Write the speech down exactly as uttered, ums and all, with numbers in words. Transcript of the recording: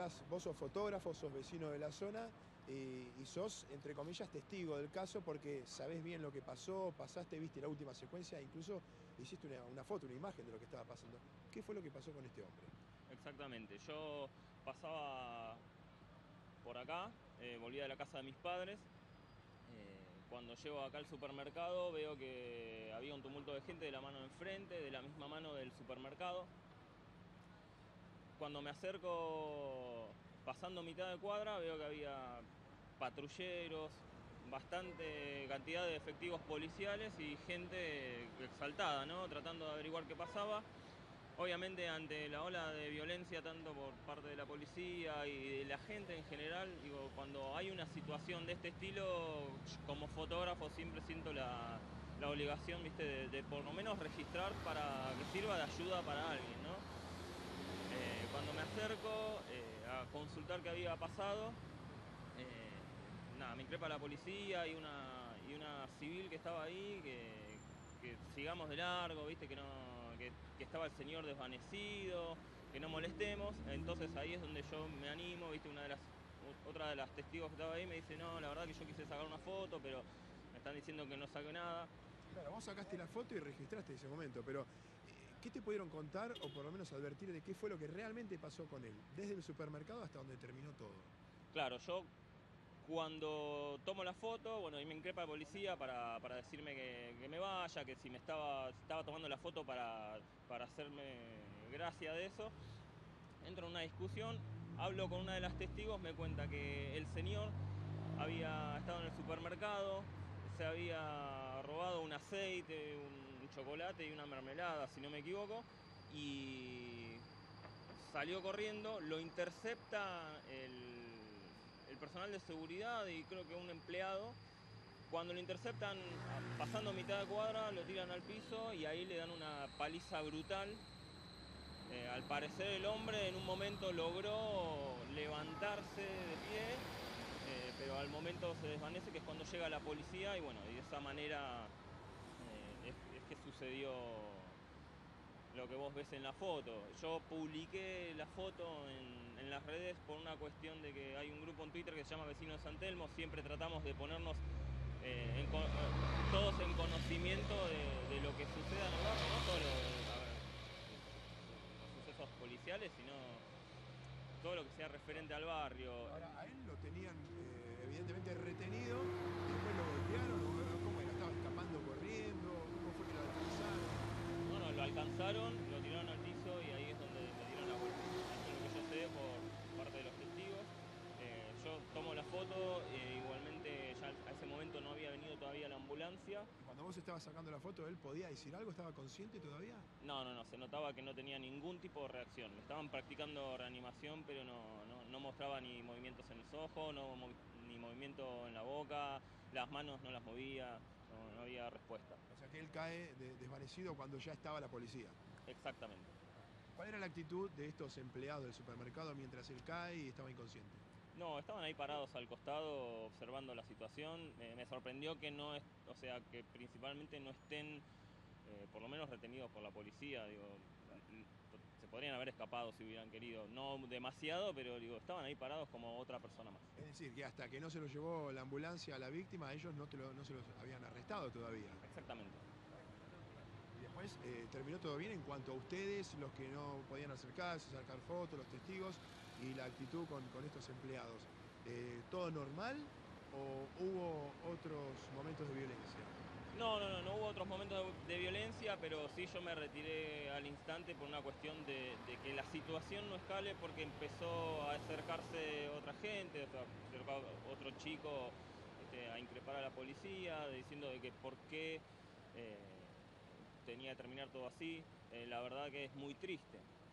además vos sos fotógrafo, sos vecino de la zona y, y sos, entre comillas, testigo del caso porque sabés bien lo que pasó, pasaste, viste la última secuencia, incluso hiciste una, una foto, una imagen de lo que estaba pasando. ¿Qué fue lo que pasó con este hombre? Exactamente, yo pasaba por acá, eh, volvía de la casa de mis padres. Eh, cuando llego acá al supermercado veo que había un tumulto de gente de la mano de enfrente, de la misma mano del supermercado. Cuando me acerco, pasando mitad de cuadra, veo que había patrulleros, bastante cantidad de efectivos policiales y gente exaltada, ¿no? Tratando de averiguar qué pasaba. Obviamente ante la ola de violencia tanto por parte de la policía y de la gente en general, digo, cuando hay una situación de este estilo, como fotógrafo siempre siento la, la obligación, ¿viste? De, de por lo menos registrar para que sirva de ayuda para alguien, ¿no? Eh, cuando me acerco eh, a consultar qué había pasado, eh, nada, me increpa la policía y una, y una civil que estaba ahí, que, que sigamos de largo, ¿viste? Que, no, que, que estaba el señor desvanecido, que no molestemos. Entonces ahí es donde yo me animo, ¿viste? Una de las, otra de las testigos que estaba ahí me dice, no, la verdad que yo quise sacar una foto, pero me están diciendo que no saque nada. Claro, vos sacaste la foto y registraste ese momento, pero eh, ¿qué te pudieron contar o por lo menos advertir de qué fue lo que realmente pasó con él? Desde el supermercado hasta donde terminó todo. Claro, yo cuando tomo la foto, bueno, ahí me increpa la policía para, para decirme que, que me vaya, que si me estaba, estaba tomando la foto para, para hacerme gracia de eso. Entro en una discusión, hablo con una de las testigos, me cuenta que el señor había estado en el supermercado, se había robado un aceite, un chocolate y una mermelada, si no me equivoco, y salió corriendo, lo intercepta el, el personal de seguridad y creo que un empleado. Cuando lo interceptan, pasando mitad de cuadra, lo tiran al piso y ahí le dan una paliza brutal. Eh, al parecer el hombre en un momento logró levantarse de pie, eh, pero al momento se desvanece, que es cuando llega la policía y bueno, y de esa manera eh, es, es que sucedió lo que vos ves en la foto. Yo publiqué la foto en, en las redes por una cuestión de que hay un grupo en Twitter que se llama Vecinos de San Telmo. Siempre tratamos de ponernos eh, en, todos en conocimiento de, de lo que suceda en el barrio, no solo a ver, los sucesos policiales, sino todo lo que sea referente al barrio. Ahora, a él lo tenían eh, evidentemente retenido y después lo golpearon, o ¿cómo era? ¿Estaba escapando corriendo? ¿Cómo fue que lo alcanzaron? No, no, lo alcanzaron, lo tiraron al piso y ahí es donde le dieron la vuelta. Eso es lo que yo sé por parte de los testigos. Eh, yo tomo la foto, eh, igualmente ya a ese momento no había venido todavía la ambulancia. Y cuando vos estabas sacando la foto, ¿él podía decir algo? ¿Estaba consciente todavía? No, no, no, se notaba que no tenía ningún tipo de reacción. Le estaban practicando reanimación, pero no, no, no mostraba ni movimientos en los ojos, no, ni movimiento en la boca, las manos no las movía, no, no había respuesta. O sea que él cae de, desvanecido cuando ya estaba la policía. Exactamente. ¿Cuál era la actitud de estos empleados del supermercado mientras él cae y estaba inconsciente? No, estaban ahí parados al costado observando la situación. Eh, me sorprendió que no, es, o sea, que principalmente no estén, eh, por lo menos retenidos por la policía. Digo, se podrían haber escapado si hubieran querido. No demasiado, pero digo, estaban ahí parados como otra persona más. Es decir, que hasta que no se lo llevó la ambulancia a la víctima, ellos no, te lo, no se los habían arrestado todavía. Exactamente. Y después eh, terminó todo bien en cuanto a ustedes, los que no podían acercarse, sacar fotos, los testigos y la actitud con, con estos empleados. Eh, ¿Todo normal o hubo otros momentos de violencia? No, no, no, no hubo otros momentos de, de violencia, pero sí yo me retiré al instante por una cuestión de, de que la situación no escale porque empezó a acercarse otra gente, o sea, otro chico este, a increpar a la policía, diciendo de que por qué eh, tenía que terminar todo así. Eh, la verdad que es muy triste.